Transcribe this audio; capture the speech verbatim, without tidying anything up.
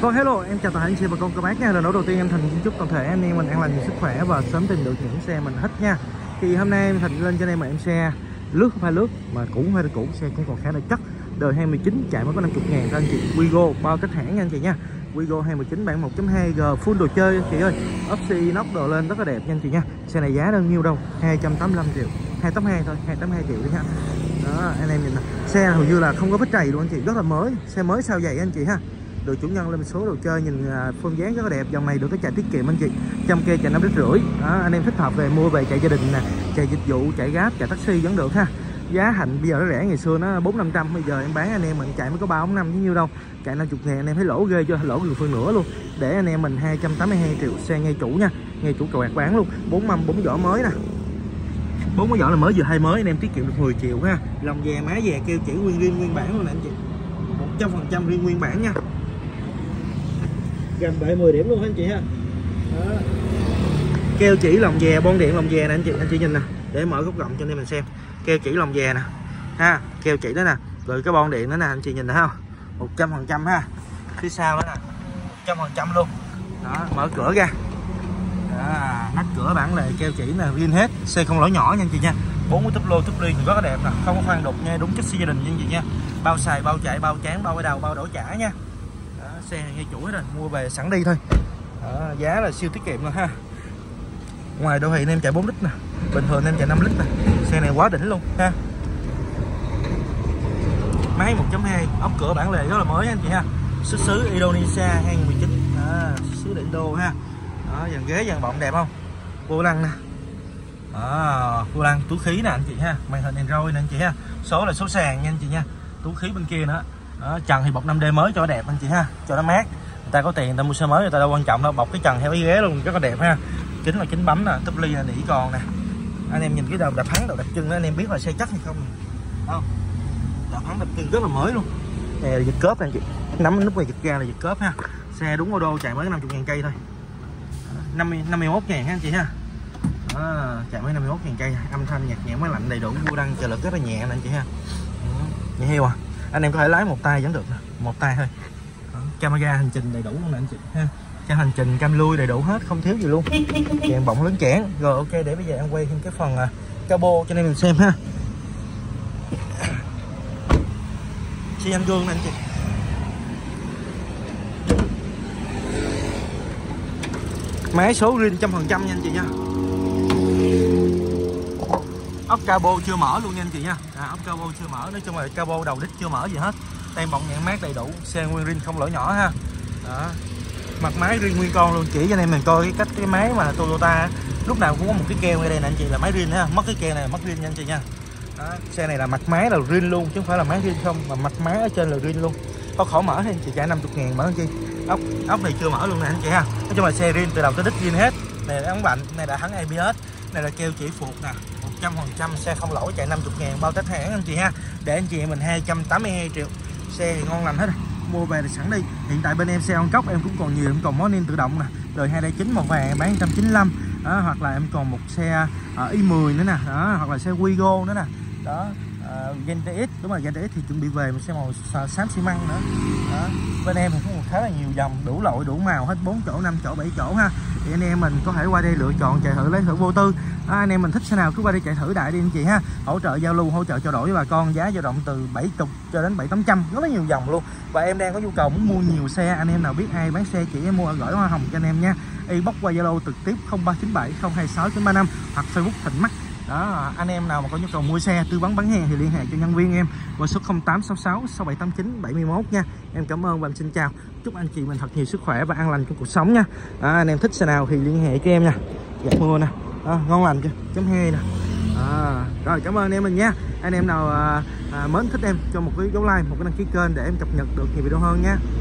Vâng, hello, em chào toàn thể anh chị và con cô bác nha. Lần đầu tiên em Thành chúc toàn thể anh em mình an lành nhiều sức khỏe và sớm tìm được những xe mình thích nha. Thì hôm nay em Thành lên cho anh em một em xe lướt không phải lướt mà cũ không phải là cũ, xe cũng còn khá là chất. Đời hai mươi chín chạy mới có năm mươi ngàn cho anh chị. Wigo bao tất hãng nha anh chị nha. Wigo hai mươi chín bản một chấm hai G full đồ chơi anh chị ơi. Opsi nóc đồ lên rất là đẹp nha anh chị nha. Xe này giá bao nhiêu đâu? hai trăm tám mươi lăm triệu. hai tám hai thôi, hai tám hai triệu đấy nha. Đó, anh em nhìn nè. Xe hầu như là không có vết trầy luôn anh chị, rất là mới. Xe mới sao vậy anh chị ha. Được chủ nhân lên số đồ chơi, nhìn form dáng rất là đẹp. Dòng này được cái chạy tiết kiệm anh chị, trăm cây chạy năm lít rưỡi. Đó, anh em thích hợp về mua về chạy gia đình nè, chạy dịch vụ, chạy Grab, chạy taxi vẫn được ha. Giá Hạnh bây giờ nó rẻ, ngày xưa nó bốn năm trăm, bây giờ em bán anh em mình chạy mới có ba bốn năm chứ nhiêu đâu. Chạy năm mươi ngàn anh em thấy lỗ ghê chưa, lỗ gần phân nửa luôn. Để anh em mình hai trăm tám mươi hai triệu, xe ngay chủ nha, ngay chủ cầu bạc bán luôn. Bốn mâm bốn vỏ mới nè, bốn cái vỏ là mới vừa hai mới, anh em tiết kiệm được mười triệu ha. Lòng về má về keo chỉ nguyên riêng nguyên bản luôn nè anh chị, một trăm phần trăm riêng nguyên bản nha. Gần bảy mười điểm luôn anh chị ha. Đó. Keo chỉ lòng về, bon điện lòng về nè anh chị, anh chị nhìn nè, để mở góc rộng cho anh em mình xem. Keo chỉ lòng về nè ha, keo chỉ đó nè, rồi cái bon điện đó nè anh chị nhìn thấy không, một trăm phần trăm ha. Phía sau đó nè, một trăm phần trăm luôn. Đó, mở cửa ra. Đó, nắp cửa bản lề keo chỉ nè, riêng hết, xe không lỗ nhỏ nha anh chị nha. Bốn cái túp lô túp ly rất là đẹp nè, không có khoan đục nha, đúng chất xe gia đình nha anh chị nha. Bao xài, bao chạy, bao chán, bao cái đầu, bao đổ trả nha. Đó, xe ngay chủ hết rồi, mua về sẵn đi thôi. Đó, giá là siêu tiết kiệm luôn ha. Ngoài đô thị em chạy bốn lít nè, bình thường em chạy năm lít nè. Xe này quá đỉnh luôn ha. Máy một chấm hai, ốc cửa bản lề rất là mới anh chị ha. Xuất xứ Indonesia hai không một chín. Đó, xuất xứ Indo ha. Đó, dàn ghế dàn bọng đẹp không? Vô lăng nè. Đó, vô lăng túi khí nè anh chị ha. Màn hình Android nè anh chị ha. Số là số sàn nha anh chị nha. Túi khí bên kia nữa. Đó, trần thì bọc năm D mới cho đẹp anh chị ha, cho nó mát. Người ta có tiền người ta mua xe mới, người ta đâu quan trọng đâu, bọc cái trần theo cái ghế luôn, rất là đẹp ha. Kính là kính bấm nè, túp ly là nỉ còn nè. Anh em nhìn cái đầu đạp thắng, đầu đạp chân đó, anh em biết là xe chắc hay không. Không, đạp thắng đạp chân rất là mới luôn. Này là giật cớp anh chị, nắm nút này giật ra là giật cớp ha. Xe đúng ô đô chạy mới năm mươi ngàn cây thôi, năm mươi, năm mươi mốt ngàn ha anh chị ha. Đó, chạy mới năm mươi mốt ngàn cây, âm thanh nhạc nhẽo máy lạnh đầy đủ, vô đăng trợ lực rất là nhẹ nè anh chị ha. Nhẹ heo à, anh em có thể lái một tay vẫn được nè, một tay thôi. Đó, camera hành trình đầy đủ luôn nè anh chị ha. Cho hành trình cam lui đầy đủ hết, không thiếu gì luôn. Kèm bọng lớn chẽn. Rồi ok, để bây giờ em quay thêm cái phần uh, cabo cho nên mình xem ha. Xi anh gương nè anh chị. Máy số rin trăm phần trăm nha anh chị nha. Ốc cabo chưa mở luôn nha anh chị nha. À, ốc cabo chưa mở, nói chung là cabo đầu đít chưa mở gì hết. Tem bọng nhãn mát đầy đủ, xe nguyên rin không lỗ nhỏ ha. Đó. Mặt máy riêng nguyên con luôn, chỉ cho anh em mình coi cái cách cái máy mà Toyota lúc nào cũng có một cái keo ngay đây nè anh chị, là máy riêng ha, mất cái keo này mất riêng nha anh chị nha. Đó, xe này là mặt máy là riêng luôn chứ không phải là máy riêng không, mà mặt máy ở trên là riêng luôn. Có khổ mở hay anh chị, trả năm mươi ngàn mở anh chị. Ốc ốc này chưa mở luôn nè anh chị ha. Nói chung là xe riêng từ đầu tới đít riêng hết. Này là ống bạnh, này là thắng a bê ét, này là keo chỉ phuộc nè, một trăm phần trăm xe không lỗi, chạy năm mươi ngàn bao tết hãng anh chị ha. Để anh chị mình hai trăm tám mươi hai triệu. Xe thì ngon lành hết rồi, mua về là sẵn đi. Hiện tại bên em xe on cốc em cũng còn nhiều, em còn món nên tự động nè, đời hai đai chín màu vàng em bán một trăm chín mươi lăm. Đó, hoặc là em còn một xe uh, i mười nữa nè, đó, hoặc là xe Wigo nữa nè. Đó, uh, Gen tê ích, đúng rồi, Gen tê ích thì chuẩn bị về một xe màu xám xi măng nữa. Đó, bên em thì có một khá là nhiều dòng, đủ loại đủ màu hết, bốn chỗ, năm chỗ, bảy chỗ ha. Thì anh em mình có thể qua đây lựa chọn chạy thử, lấy thử vô tư. À, anh em mình thích xe nào cứ qua đây chạy thử đại đi anh chị ha. Hỗ trợ giao lưu, hỗ trợ trao đổi với bà con, giá dao động từ bảy mươi cho đến bảy tám trăm, rất là nhiều dòng luôn. Và em đang có nhu cầu muốn mua nhiều xe, anh em nào biết ai bán xe chỉ em mua gửi hoa hồng cho anh em nha. Inbox qua Zalo trực tiếp không ba chín bảy không hai sáu chín ba năm hoặc Facebook Thịnh Mắt. Đó, anh em nào mà có nhu cầu mua xe, tư vấn bán hàng thì liên hệ cho nhân viên em qua số không tám sáu sáu sáu bảy tám chín bảy mốt nha. Em cảm ơn và em xin chào. Chúc anh chị mình thật nhiều sức khỏe và an lành trong cuộc sống nha. À, anh em thích xe nào thì liên hệ cho em nha. Dạ mua nè. À, ngon lành chưa? Chấm hai nè. À, rồi cảm ơn anh em mình nha. Anh em nào à, à, mến thích em cho một cái dấu like, một cái đăng ký kênh để em cập nhật được nhiều video hơn nha.